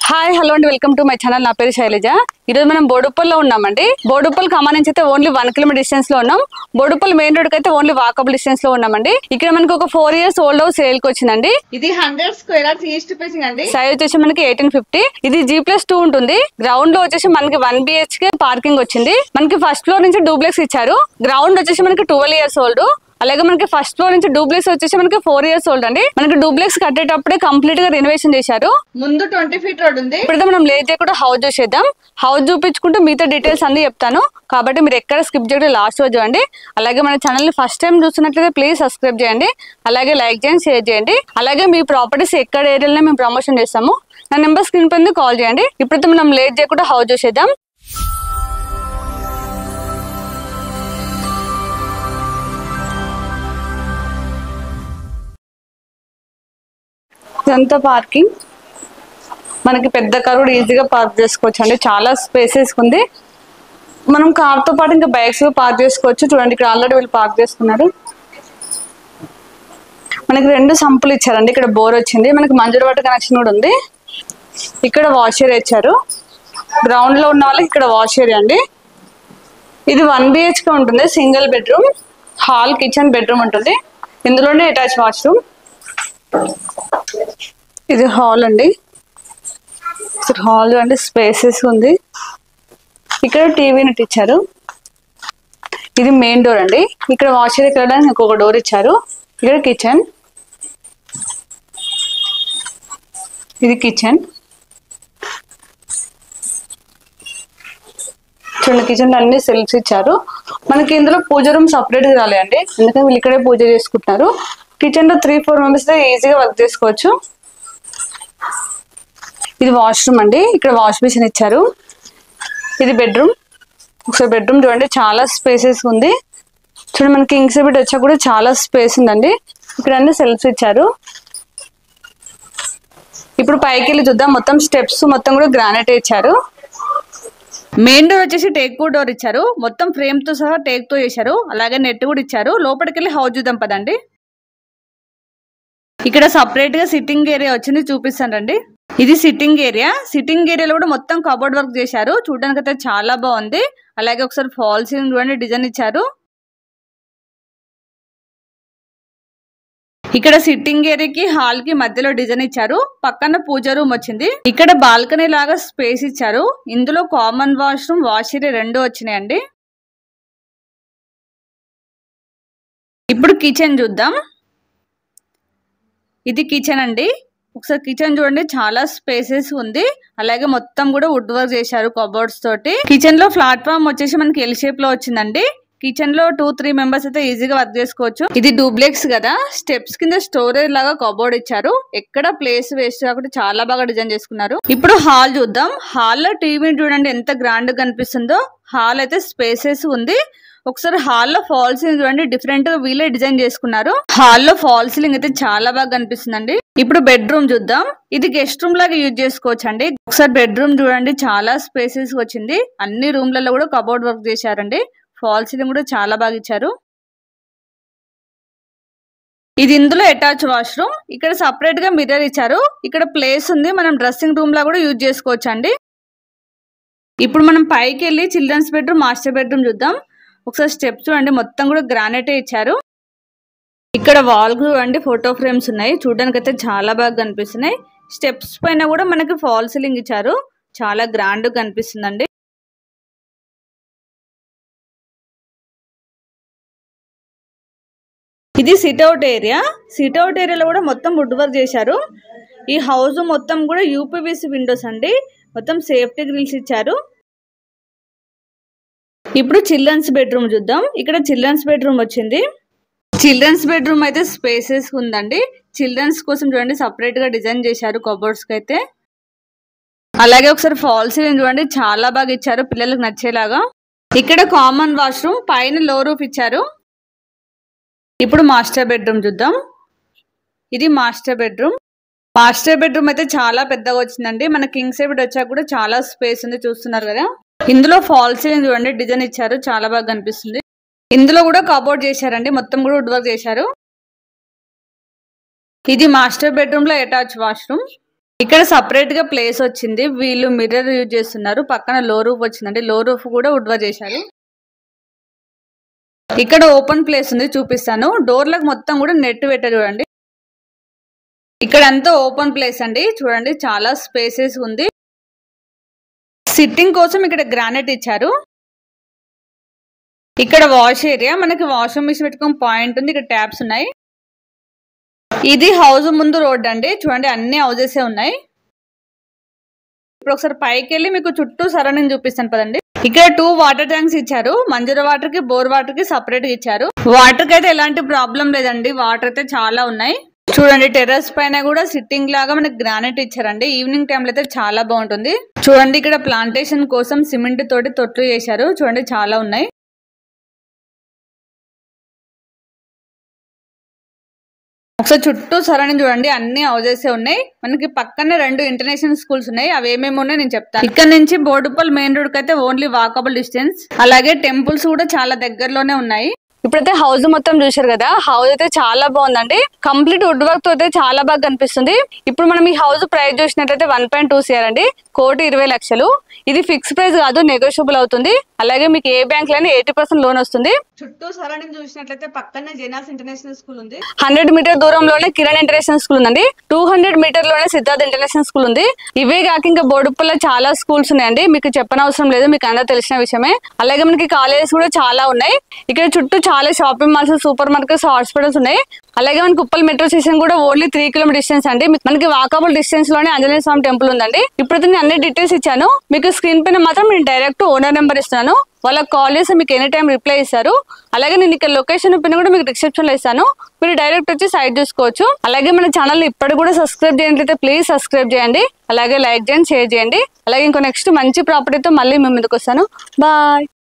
Hi hello అండి, welcome to my channel. నా పేరు శైలజ. ఈరోజు మనం బోడుప్పల్లో ఉన్నామండి. బోడుప్పల్ ఖమ్మం నుంచి అయితే ఓన్లీ 1 కిలోమీటర్ డిస్టెన్స్ లో ఉన్నాం. బోడుప్పల్ మెయిన్ రోడ్ కి అయితే ఓన్లీ వాకబుల్ డిస్టెన్స్ లో ఉన్నామండి. ఇక్కడ మనకి ఒక 4 years ఓల్డ్ హౌస్ సేల్ కి వచ్చిందండి. ఇది 100 స్క్వేర్ యార్డ్స్ ఈస్ట్ ఫేసింగ్ అండి. సైజ్ వచ్చేసి మనకి 1850. ఇది G+2 ఉంటుంది. గ్రౌండ్ లో వచ్చేసి మనకి 1 BHK పార్కింగ్ వచ్చింది. మనకి ఫస్ట్ ఫ్లోర్ నుంచి డూప్లెక్స్ ఇచ్చారు. గ్రౌండ్ వచ్చేసి మనకి 12 years ఓల్డ్. అలాగే మనకి ఫస్ట్ ఫ్లోర్ నుంచి డూప్లెక్స్ వచ్చేసి మనకి 4 years ఓల్డ్ అండి. మనకి డూప్లెక్స్ కట్టేటప్పుడే కంప్లీట్ గా రెనోవేషన్ చేశారు. ముందు 20 feet రోడ్ ఉంది. ఇప్పుడైతే మనం లేట్ చేయకుండా హౌస్ చూసేద్దాం. హౌస్ చూపించుకుంటూ మిగతా డీటెయిల్స్ అన్ని చెప్తాను కాబట్టి మీరు ఎక్కడ స్కిప్ చేయడం లాస్ట్ రోజు చూడండి. అలాగే మన ఛానల్ ని ఫస్ట్ టైం చూస్తున్నట్లయితే ప్లీజ్ సబ్స్క్రైబ్ చేయండి. అలాగే లైక్ చేయండి, షేర్ చేయండి. అలాగే మీ ప్రాపర్టీస్ ఎక్కడ ఏరియాలో మేము ప్రమోషన్ చేస్తాము. నా నెంబర్ స్క్రీన్ పైన కాల్ చేయండి. ఇప్పుడైతే మనం లేట్ చేయకుండా హౌస్ చూసేద్దాం. ఇదంతా పార్కింగ్. మనకి పెద్ద కార్ కూడా ఈజీగా పార్క్ చేసుకోవచ్చు అండి. చాలా స్పేసెస్ ఉంది. మనం కార్ తో పాటు ఇంకా బైక్స్ పార్క్ చేసుకోవచ్చు. చూడండి, ఇక్కడ ఆల్రెడీ వీళ్ళు పార్క్ చేసుకున్నారు. మనకి 2 సంపులు ఇచ్చారండి. ఇక్కడ బోర్ వచ్చింది. మనకి మంజూరు వాటర్ కనెక్షన్ కూడా ఉంది. ఇక్కడ వాష్ ఏరియా ఇచ్చారు. గ్రౌండ్ లో ఉన్న వాళ్ళకి ఇక్కడ వాష్ ఏరియా అండి. ఇది 1 BHK ఉంటుంది. Single bedroom, hall, kitchen, bedroom ఉంటుంది. ఇందులోనే అటాచ్ వాష్రూమ్. ఇది హాల్ అండి. హాల్ అంటే స్పేసెస్ ఉంది. ఇక్కడ టీవీ నెట్ ఇచ్చారు. ఇది మెయిన్ డోర్ అండి. ఇక్కడ వాష్ ఏరియా వెళ్ళడానికి ఇంకొక డోర్ ఇచ్చారు. ఇక్కడ కిచెన్. ఇది కిచెన్. చూడండి, కిచెన్ లో అన్ని సెల్ఫ్స్ ఇచ్చారు. మనకి ఇందులో పూజ రూమ్ సపరేట్ గా రాలేండి, ఎందుకంటే వీళ్ళు ఇక్కడే పూజ చేసుకుంటున్నారు. కిచెన్ లో 3-4 మెంబర్స్ ఈజీగా వర్క్ చేసుకోవచ్చు. ఇది వాష్రూమ్ అండి. ఇక్కడ వాష్ బేసిన్ ఇచ్చారు. ఇది బెడ్రూమ్. ఒకసారి బెడ్రూమ్ చూడండి, చాలా స్పేసెస్ ఉంది. చూడండి, మనకి కింగ్స్ బెడ్ వచ్చా కూడా చాలా స్పేస్ ఉందండి. ఇక్కడ అన్ని సెల్ఫ్స్ ఇచ్చారు. ఇప్పుడు పైకి వెళ్ళి చూద్దాం. మొత్తం స్టెప్స్ మొత్తం కూడా గ్రానైట్ ఇచ్చారు. మెయిన్ డోర్ వచ్చేసి టేక్ వుడ్ డోర్ ఇచ్చారు. మొత్తం ఫ్రేమ్ తో సహా టేక్ తో చేశారు. అలాగే నెట్ కూడా ఇచ్చారు. లోపలికి వెళ్ళి హౌస్ చూద్దాం పదండి. ఇక్కడ సపరేట్ గా సిట్టింగ్ ఏరియా వచ్చింది, చూపిస్తానండి. ఇది సిట్టింగ్ ఏరియా. సిట్టింగ్ ఏరియాలో కూడా మొత్తం కబోర్డ్ వర్క్ చేశారు. చూడడానికి అయితే చాలా బాగుంది. అలాగే ఒకసారి ఫాల్ సీలింగ్ చూడండి, డిజైన్ ఇచ్చారు. ఇక్కడ సిట్టింగ్ ఏరియాకి హాల్ కి మధ్యలో డిజైన్ ఇచ్చారు. పక్కన పూజ రూమ్ వచ్చింది. ఇక్కడ బాల్కనీ లాగా స్పేస్ ఇచ్చారు. ఇందులో కామన్ వాష్రూమ్, వాష్ ఏరియా 2 వచ్చినాయండి. ఇప్పుడు కిచెన్ చూద్దాం. ఇది కిచెన్ అండి. ఒకసారి కిచెన్ చూడండి, చాలా స్పేసెస్ ఉంది. అలాగే మొత్తం కూడా వుడ్ వర్క్ చేశారు కబోర్డ్స్ తోటి. కిచెన్ లో ప్లాట్ఫామ్ వచ్చేసి మనకి ఎల్ షేప్ లో వచ్చిందండి. కిచెన్ లో 2-3 మెంబర్స్ అయితే ఈజీగా వర్క్ చేసుకోవచ్చు. ఇది డూప్లెక్స్ కదా, స్టెప్స్ కింద స్టోరేజ్ లాగా కబోర్డ్ ఇచ్చారు. ఎక్కడ ప్లేస్ వేస్ట్ కాకుండా చాలా బాగా డిజైన్ చేసుకున్నారు. ఇప్పుడు హాల్ చూద్దాం. హాల్ లో టీవీ చూడండి ఎంత గ్రాండ్ గా కనిపిస్తుందో. హాల్ అయితే స్పేసెస్ ఉంది. ఒకసారి హాల్లో ఫాల్ సీలింగ్ చూడండి, డిఫరెంట్ గా వీలే డిజైన్ చేసుకున్నారు. హాల్లో ఫాల్ సీలింగ్ అయితే చాలా బాగా కనిపిస్తుందండి. ఇప్పుడు బెడ్రూమ్ చూద్దాం. ఇది గెస్ట్ రూమ్ లాగా యూజ్ చేసుకోవచ్చు అండి. ఒకసారి బెడ్రూమ్ చూడండి, చాలా స్పేసెస్ వచ్చింది. అన్ని రూమ్లలో కూడా కబోర్డ్ వర్క్ చేశారండి. ఫాల్ సీలింగ్ కూడా చాలా బాగా ఇచ్చారు. ఇది ఇందులో అటాచ్ వాష్రూమ్. ఇక్కడ సపరేట్ గా మిర్రర్ ఇచ్చారు. ఇక్కడ ప్లేస్ ఉంది, మనం డ్రెస్సింగ్ రూమ్ లా కూడా యూజ్ చేసుకోవచ్చు అండి. ఇప్పుడు మనం పైకి వెళ్ళి చిల్డ్రన్స్ బెడ్రూమ్, మాస్టర్ బెడ్రూమ్ చూద్దాం. ఒకసారి స్టెప్స్ చూడండి, మొత్తం కూడా గ్రానైటే ఇచ్చారు. ఇక్కడ వాల్ చూడండి, ఫోటో ఫ్రేమ్స్ ఉన్నాయి. చూడడానికి అయితే చాలా బాగా కనిపిస్తున్నాయి. స్టెప్స్ పైన కూడా మనకి ఫాల్ సీలింగ్ ఇచ్చారు. చాలా గ్రాండ్ గా కనిపిస్తుందండి. ఇది సిట్అవుట్ ఏరియా. సిట్అవుట్ ఏరియాలో కూడా మొత్తం వుడ్ వర్క్ చేశారు. ఈ హౌస్ మొత్తం కూడా యూపీవీసీ విండోస్ అండి. మొత్తం సేఫ్టీ గ్రిల్స్ ఇచ్చారు. ఇప్పుడు చిల్డ్రన్స్ బెడ్రూమ్ చూద్దాం. ఇక్కడ చిల్డ్రన్స్ బెడ్రూమ్ వచ్చింది. చిల్డ్రన్స్ బెడ్రూమ్ అయితే స్పేసెస్ ఉందండి. చిల్డ్రన్స్ కోసం చూడండి, సపరేట్ గా డిజైన్ చేశారు కబోర్డ్స్ కి అయితే. అలాగే ఒకసారి ఫాల్ సీలింగ్ చూడండి, చాలా బాగా ఇచ్చారు పిల్లలకు నచ్చేలాగా. ఇక్కడ కామన్ వాష్రూమ్, పైన లో రూఫ్ ఇచ్చారు. ఇప్పుడు మాస్టర్ బెడ్రూమ్ చూద్దాం. ఇది మాస్టర్ బెడ్రూమ్. మాస్టర్ బెడ్రూమ్ అయితే చాలా పెద్దగా వచ్చిందండి. మన కింగ్ సైజ్ బెడ్ వచ్చాక కూడా చాలా స్పేస్ ఉంది, చూస్తున్నారు కదా. ఇందులో ఫాల్ సీలింగ్ చూడండి, డిజైన్ ఇచ్చారు, చాలా బాగా కనిపిస్తుంది. ఇందులో కూడా కబోర్డ్ చేశారండి, మొత్తం కూడా వుడ్ వర్క్ చేశారు. ఇది మాస్టర్ బెడ్రూమ్ లో అటాచ్ వాష్రూమ్. ఇక్కడ సపరేట్ గా ప్లేస్ వచ్చింది. వీళ్ళు మిర్రర్ యూజ్ చేస్తున్నారు. పక్కన లో రూఫ్ వచ్చిందండి. లో రూఫ్ కూడా వుడ్ వర్క్ చేశారు. ఇక్కడ ఓపెన్ ప్లేస్ ఉంది, చూపిస్తాను. డోర్లకు మొత్తం కూడా నెట్ పెట్టారు చూడండి. ఇక్కడ అంతా ఓపెన్ ప్లేస్ అండి. చూడండి చాలా స్పేసెస్ ఉంది. సిట్టింగ్ కోసం ఇక్కడ గ్రానైట్ ఇచ్చారు. ఇక్కడ వాష్ ఏరియా, మనకి వాషింగ్ మిషన్ పెట్టుకుని పాయింట్ ఉంది. ఇక్కడ ట్యాప్స్ ఉన్నాయి. ఇది హౌస్ ముందు రోడ్ అండి. చూడండి అన్ని హౌసెస్ ఉన్నాయి. ఇప్పుడు ఒకసారి పైకి వెళ్ళి మీకు చుట్టూ సరౌండింగ్ చూపిస్తాను పదండి. ఇక్కడ 2 వాటర్ ట్యాంక్స్ ఇచ్చారు. మంజూర వాటర్ కి, బోర్ వాటర్ కి సపరేట్ గా ఇచ్చారు. వాటర్ కి అయితే ఎలాంటి ప్రాబ్లం లేదండి. వాటర్ అయితే చాలా ఉన్నాయి. చూడండి టెర్రస్ పైన కూడా సిట్టింగ్ లాగా మనకి గ్రానైట్ ఇచ్చారండి. ఈవినింగ్ టైంలో అయితే చాలా బాగుంటుంది. చూడండి ఇక్కడ ప్లాంటేషన్ కోసం సిమెంట్ తోటి తొట్లు చేశారు. చూడండి చాలా ఉన్నాయి. ఒకసారి చుట్టూ సరౌండింగ్ చూడండి, అన్ని హౌసెస్ ఉన్నాయి. మనకి పక్కనే 2 ఇంటర్నేషనల్ స్కూల్స్ ఉన్నాయి. అవి ఏమేమి ఉన్నాయో నేను చెప్తాను. ఇక్కడ నుంచి బోడుపల్ మెయిన్ రోడ్ కి అయితే ఓన్లీ వాకబుల్ డిస్టెన్స్. అలాగే టెంపుల్స్ కూడా చాలా దగ్గరలోనే ఉన్నాయి. ఇప్పుడైతే హౌస్ మొత్తం చూసారు కదా. హౌస్ అయితే చాలా బాగుందండి. కంప్లీట్ వుడ్ వర్క్ తో అయితే చాలా బాగా కనిపిస్తుంది. ఇప్పుడు మనం ఈ హౌస్ ప్రైస్ చూసినట్లయితే 1.2 CR అండి. 1,20,00,000. ఇది ఫిక్స్ ప్రైస్ కాదు, నెగోషియబుల్ అవుతుంది. అలాగే మీకు ఏ బ్యాంక్ లో 80% లోన్ వస్తుంది. చుట్టూ సరౌండింగ్ చూసినట్లయితే పక్కనే జెనాస్ ఇంటర్నేషనల్ స్కూల్ ఉంది. 100 మీటర్ దూరంలోనే కిరణ్ ఇంటర్నేషనల్ స్కూల్ ఉందండి. 200 మీటర్ లోనే సిద్ధార్థ్ ఇంటర్నేషనల్ స్కూల్ ఉంది. ఇవే కాక ఇంకా బోడుపల్లో చాలా స్కూల్స్ ఉన్నాయండి. మీకు చెప్పనవసరం లేదు, మీకు అందరూ తెలిసిన విషయమే. అలాగే మనకి కాలేజెస్ కూడా చాలా ఉన్నాయి. ఇక్కడ చుట్టూ చాలా shopping malls, super markets, hospitals ఉన్నాయి. అలాగే మనకి ఉప్పల్ మెట్రో స్టేషన్ కూడా ఓన్లీ 3 కిలోమీటర్ డిస్టెన్స్ అండి. మనకి వాకబుల్ డిస్టెన్స్ లోనే ఆంజనేయ స్వామి టెంపుల్ ఉందండి. ఇప్పుడైతే నేను అన్ని డీటెయిల్స్ ఇచ్చాను. మీకు స్క్రీన్ పైన మాత్రం నేను డైరెక్ట్ ఓనర్ నెంబర్ ఇస్తాను. వాళ్ళకి కాల్ చేసి మీకు ఎనీ టైం రిప్లై ఇస్తారు. అలాగే నేను ఇక్కడ లొకేషన్ పైన కూడా మీకు డిస్క్రిప్షన్ లో ఇస్తాను. మీరు డైరెక్ట్ వచ్చి సైట్ చూసుకోవచ్చు. అలాగే మన ఛానల్ ఇప్పటికి కూడా సబ్స్క్రైబ్ చేయండి, ప్లీజ్ సబ్స్క్రైబ్ చేయండి. అలాగే లైక్ చేయండి, షేర్ చేయండి. అలాగే ఇంకో నెక్స్ట్ మంచి ప్రాపర్టీతో మళ్ళీ మేము ముందుకు వస్తాను. బాయ్.